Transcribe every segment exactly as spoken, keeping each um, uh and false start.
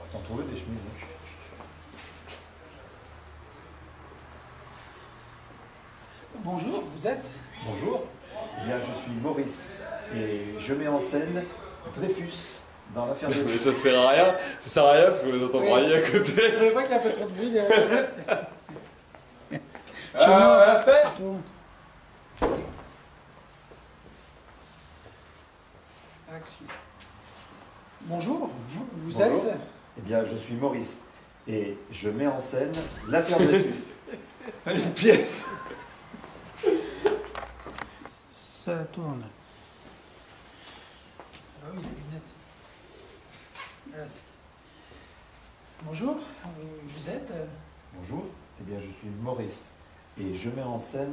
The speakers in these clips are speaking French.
T'en trouves des chemises? Bonjour, vous êtes? Bonjour, eh bien je suis Maurice et je mets en scène Dreyfus dans l'affaire Mais Dreyfus. ça sert à rien, ça sert à rien parce qu'on les entend brailler à côté. Je trouvais pas qu'il y a un peu trop de bruit derrière. Euh, à faire. Action. Bonjour, vous Bonjour. êtes? Eh bien je suis Maurice et je mets en scène l'affaire Dreyfus. Une pièce. Ça tourne. Ah oui, les lunettes. Ah, bonjour, vous êtes? Bonjour, eh bien je suis Maurice et je mets en scène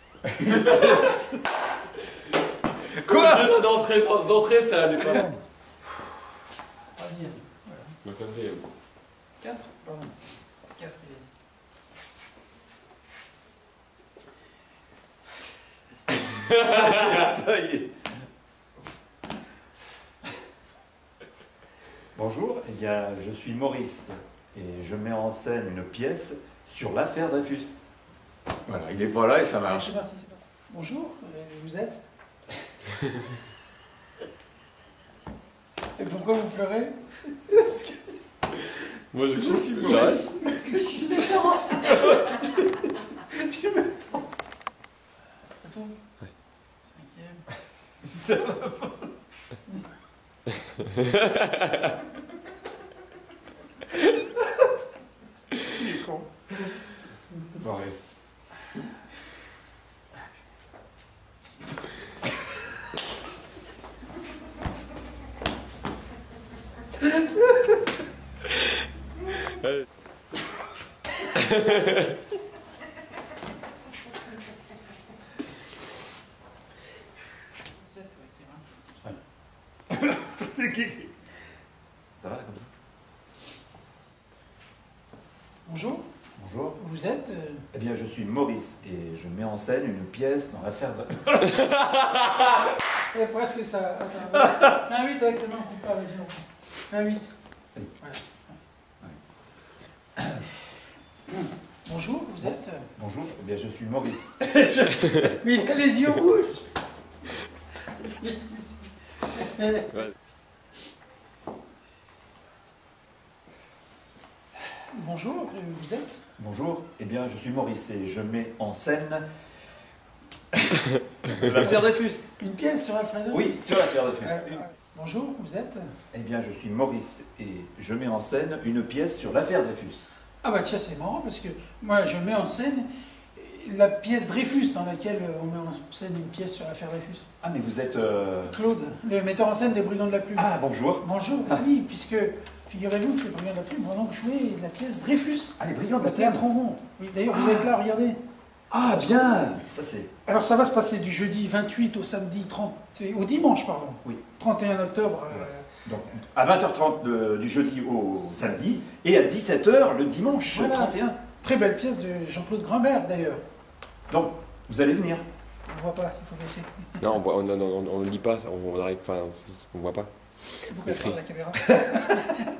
Quoi? Déjà d'entrée, d'entrée ça n'est pas bon. Troisième, voilà. Le quatrième. Quatre, pardon. Quatre, il est. Ça y est. Bonjour, eh bien je suis Maurice et je mets en scène une pièce sur l'affaire Dreyfus. Voilà, il est pas là et ça Allez, marche. c'est parti, c'est parti. Bonjour, euh, vous êtes? Et pourquoi vous pleurez? Parce que Moi je suis Maurice. je suis différente. Je me danse. Attends. Ouais. Cinquième. Ça va pas. Il est con. Bon, allez. Allez. Sept, ouais, t'es un. Ça va comme ça? Bonjour, Bonjour. vous êtes? euh, Eh bien je suis Maurice et je mets en scène une pièce dans l'affaire Dreyfus. Eh, presque ça. Attends, fais un huit avec tes mains, coupe pas, vas-y, on coupe. Fais un huit. Oui. Voilà. Bonjour, vous êtes? Bonjour, eh bien je suis Maurice. Mais il a les yeux rouges. Ouais. Bonjour, vous êtes? Bonjour, eh bien je suis Maurice et je mets en scène l'affaire Dreyfus. Une pièce sur Alfred? Oui, sur l'affaire Dreyfus. Euh, euh, bonjour, vous êtes? Eh bien je suis Maurice et je mets en scène une pièce sur l'affaire Dreyfus. Ah bah tiens, c'est marrant parce que moi je mets en scène la pièce Dreyfus dans laquelle on met en scène une pièce sur l'affaire Dreyfus. Ah mais vous êtes... euh, Claude, le metteur en scène des Brigands de la Plume. Ah bonjour. Bonjour, Ah. oui, puisque figurez-vous que les Brigands de la Plume vont donc jouer la pièce Dreyfus. Ah les brillants de la Le théâtre Terre. rond. Oui, d'ailleurs vous êtes là, regardez. Ah bien. Ça c'est... Alors ça va se passer du jeudi vingt-huit au samedi trente, au dimanche pardon. Oui. trente et un octobre. euh, Donc à vingt heures trente le- du jeudi au samedi et à dix-sept heures le dimanche Voilà. trente et un. Très belle pièce de Jean-Claude Grimbert d'ailleurs. Donc vous allez venir. On ne voit pas, il faut baisser. Non, on, voit- on, on, on, on lit pas, ça, on arrive, enfin, on voit pas. C'est pourquoi Écrit. la caméra.